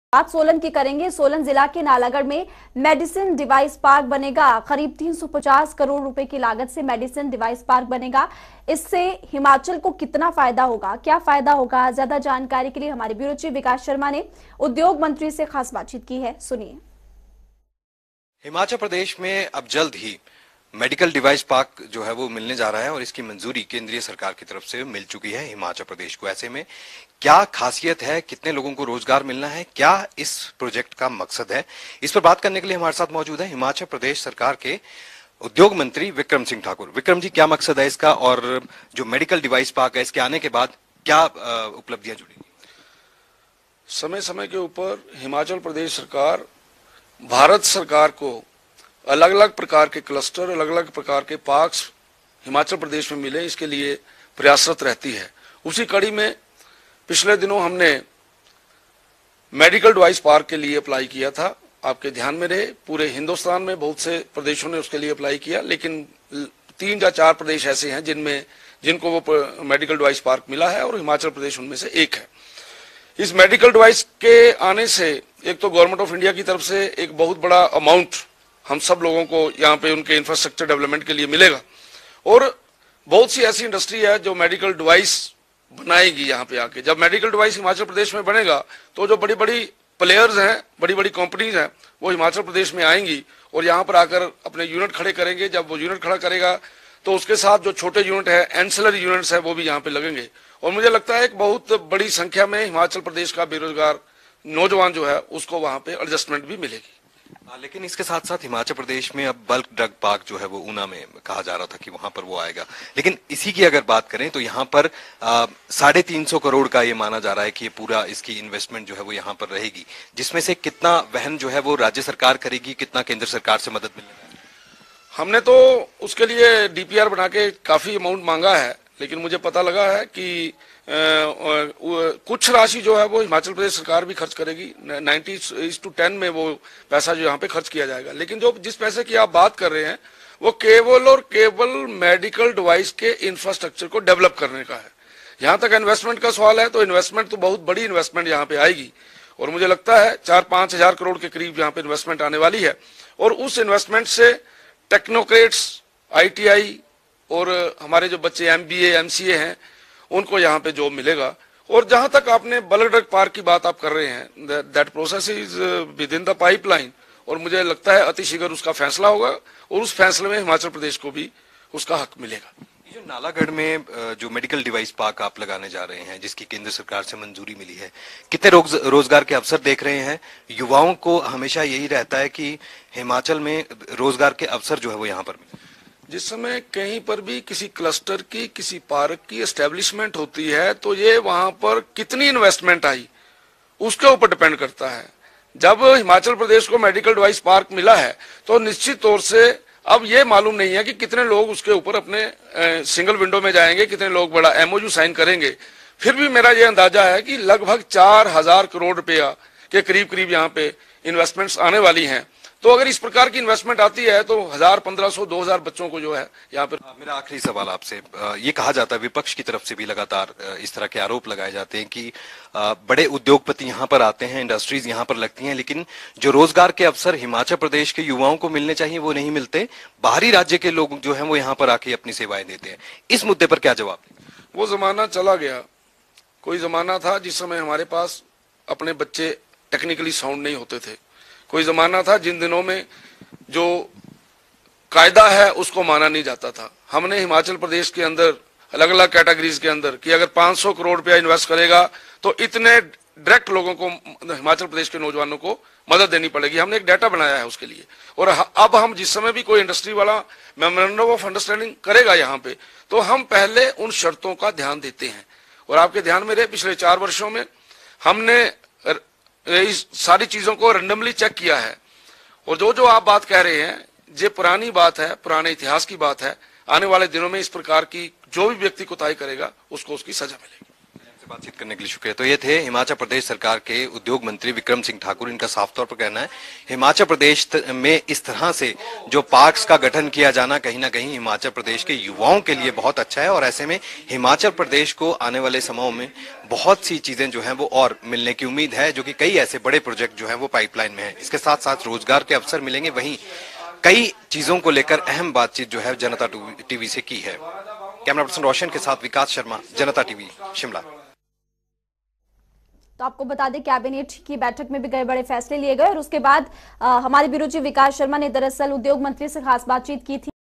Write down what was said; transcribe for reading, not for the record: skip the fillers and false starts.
बात सोलन की करेंगे। सोलन जिला के नालागढ़ में मेडिसिन डिवाइस पार्क बनेगा। करीब 350 करोड़ रुपए की लागत से मेडिसिन डिवाइस पार्क बनेगा। इससे हिमाचल को कितना फायदा होगा, क्या फायदा होगा, ज्यादा जानकारी के लिए हमारे ब्यूरो चीफ विकास शर्मा ने उद्योग मंत्री से खास बातचीत की है, सुनिए। हिमाचल प्रदेश में अब जल्द ही मेडिकल डिवाइस पार्क जो है वो मिलने जा रहा है और इसकी मंजूरी केंद्रीय सरकार की तरफ से मिल चुकी है हिमाचल प्रदेश को। ऐसे में क्या खासियत है, कितने लोगों को रोजगार मिलना है, क्या इस प्रोजेक्ट का मकसद है, इस पर बात करने के लिए हमारे साथ मौजूद है हिमाचल प्रदेश सरकार के उद्योग मंत्री विक्रम सिंह ठाकुर। विक्रम जी, क्या मकसद है इसका और जो मेडिकल डिवाइस पार्क है इसके आने के बाद क्या उपलब्धियां जुड़ेंगी? समय समय के ऊपर हिमाचल प्रदेश सरकार भारत सरकार को अलग अलग प्रकार के क्लस्टर, अलग अलग प्रकार के पार्क्स हिमाचल प्रदेश में मिले, इसके लिए प्रयासरत रहती है। उसी कड़ी में पिछले दिनों हमने मेडिकल डिवाइस पार्क के लिए अप्लाई किया था। आपके ध्यान में रहे, पूरे हिंदुस्तान में बहुत से प्रदेशों ने उसके लिए अप्लाई किया, लेकिन 3 या 4 प्रदेश ऐसे हैं जिनको वो मेडिकल डिवाइस पार्क मिला है और हिमाचल प्रदेश उनमें से एक है। इस मेडिकल डिवाइस के आने से एक तो गवर्नमेंट ऑफ इंडिया की तरफ से एक बहुत बड़ा अमाउंट हम सब लोगों को यहाँ पे उनके इंफ्रास्ट्रक्चर डेवलपमेंट के लिए मिलेगा और बहुत सी ऐसी इंडस्ट्री है जो मेडिकल डिवाइस बनाएगी यहाँ पे आके। जब मेडिकल डिवाइस हिमाचल प्रदेश में बनेगा तो जो बड़ी बड़ी प्लेयर्स हैं, बड़ी बड़ी कंपनीज हैं, वो हिमाचल प्रदेश में आएंगी और यहाँ पर आकर अपने यूनिट खड़े करेंगे। जब वो यूनिट खड़ा करेगा तो उसके साथ जो छोटे यूनिट है, एंसिलरी यूनिट्स है, वो भी यहाँ पे लगेंगे और मुझे लगता है एक बहुत बड़ी संख्या में हिमाचल प्रदेश का बेरोजगार नौजवान जो है उसको वहाँ पे एडजस्टमेंट भी मिलेगी। लेकिन इसके साथ साथ हिमाचल प्रदेश में अब बल्क ड्रग पार्क जो है वो ऊना में कहा जा रहा था कि वहां पर वो आएगा, लेकिन इसी की अगर बात करें तो यहाँ पर 350 करोड़ का ये माना जा रहा है कि ये पूरा इसकी इन्वेस्टमेंट जो है वो यहाँ पर रहेगी, जिसमें से कितना वहन जो है वो राज्य सरकार करेगी, कितना केंद्र सरकार से मदद मिलेगी? हमने तो उसके लिए डीपीआर बना के काफी अमाउंट मांगा है, लेकिन मुझे पता लगा है कि कुछ राशि जो है वो हिमाचल प्रदेश सरकार भी खर्च करेगी। 90:10 में वो पैसा जो यहाँ पे खर्च किया जाएगा। लेकिन जो जिस पैसे की आप बात कर रहे हैं वो केवल और केवल मेडिकल डिवाइस के इंफ्रास्ट्रक्चर को डेवलप करने का है। यहाँ तक इन्वेस्टमेंट का सवाल है तो इन्वेस्टमेंट तो बहुत बड़ी इन्वेस्टमेंट यहाँ पे आएगी और मुझे लगता है 4-5 हजार करोड़ के करीब यहाँ पे इन्वेस्टमेंट आने वाली है और उस इन्वेस्टमेंट से टेक्नोक्रेट्स, ITI और हमारे जो बच्चे MBA, MCA हैं उनको यहाँ पे जॉब मिलेगा। और जहां तक आपने बल्क ड्रग पार्क की बात आप कर रहे हैं, that process is within the pipeline और मुझे लगता है अतिशीघ्र उसका फैसला होगा और उस फैसले में हिमाचल प्रदेश को भी उसका हक मिलेगा। जो नालागढ़ में जो मेडिकल डिवाइस पार्क आप लगाने जा रहे हैं, जिसकी केंद्र सरकार से मंजूरी मिली है, कितने रोजगार के अवसर देख रहे हैं? युवाओं को हमेशा यही रहता है कि हिमाचल में रोजगार के अवसर जो है वो यहाँ पर मिले। जिस समय कहीं पर भी किसी क्लस्टर की, किसी पार्क की एस्टेब्लिशमेंट होती है तो ये वहां पर कितनी इन्वेस्टमेंट आई उसके ऊपर डिपेंड करता है। जब हिमाचल प्रदेश को मेडिकल डिवाइस पार्क मिला है तो निश्चित तौर से अब ये मालूम नहीं है कि कितने लोग उसके ऊपर अपने सिंगल विंडो में जाएंगे, कितने लोग बड़ा MOU साइन करेंगे। फिर भी मेरा ये अंदाजा है कि लगभग 4000 करोड़ रुपया के करीब यहाँ पे इन्वेस्टमेंट्स आने वाली हैं। तो अगर इस प्रकार की इन्वेस्टमेंट आती है तो 1000, 1500, 2000 बच्चों को जो है यहाँ पर। मेरा आखिरी सवाल आपसे, ये कहा जाता है, विपक्ष की तरफ से भी लगातार इस तरह के आरोप लगाए जाते हैं कि बड़े उद्योगपति यहाँ पर आते हैं, इंडस्ट्रीज यहाँ पर लगती हैं, लेकिन जो रोजगार के अवसर हिमाचल प्रदेश के युवाओं को मिलने चाहिए वो नहीं मिलते, बाहरी राज्य के लोग जो है वो यहाँ पर आके अपनी सेवाएं देते हैं। इस मुद्दे पर क्या जवाब? वो जमाना चला गया। कोई जमाना था जिस समय हमारे पास अपने बच्चे टेक्निकली साउंड नहीं होते थे। कोई जमाना था जिन दिनों में जो कायदा है उसको माना नहीं जाता था। हमने हिमाचल प्रदेश के अंदर अलग अलग कैटेगरीज के अंदर कि अगर 500 करोड़ रुपया इन्वेस्ट करेगा तो इतने डायरेक्ट लोगों को, हिमाचल प्रदेश के नौजवानों को मदद देनी पड़ेगी। हमने एक डाटा बनाया है उसके लिए और अब हम जिस समय भी कोई इंडस्ट्री वाला मेमोरेंडम ऑफ अंडरस्टैंडिंग करेगा यहाँ पे तो हम पहले उन शर्तों का ध्यान देते हैं। और आपके ध्यान में रहे, पिछले 4 वर्षों में हमने इस सारी चीजों को रैंडमली चेक किया है और जो आप बात कह रहे हैं ये पुरानी बात है, पुराने इतिहास की बात है। आने वाले दिनों में इस प्रकार की जो भी व्यक्ति कोताही करेगा उसको उसकी सजा मिलेगी। बातचीत करने के लिए शुक्रिया। तो ये थे हिमाचल प्रदेश सरकार के उद्योग मंत्री विक्रम सिंह ठाकुर। इनका साफ तौर पर कहना है हिमाचल प्रदेश में इस तरह से जो पार्क्स का गठन किया जाना कहीं ना कहीं हिमाचल प्रदेश के युवाओं के लिए बहुत अच्छा है, और ऐसे में हिमाचल प्रदेश को आने वाले समयों में बहुत सी चीजें जो हैं वो और मिलने की उम्मीद है, जो कि कई ऐसे बड़े प्रोजेक्ट जो हैं वो पाइपलाइन में है। इसके साथ साथ रोजगार के अवसर मिलेंगे। वहीं कई चीजों को लेकर अहम बातचीत जो है जनता टीवी से की है। कैमरा पर्सन रोशन के साथ विकास शर्मा, जनता टीवी, शिमला। तो आपको बता दें कैबिनेट की बैठक में भी कई बड़े फैसले लिए गए और उसके बाद हमारे ब्यूरो चीफ विकास शर्मा ने दरअसल उद्योग मंत्री से खास बातचीत की थी।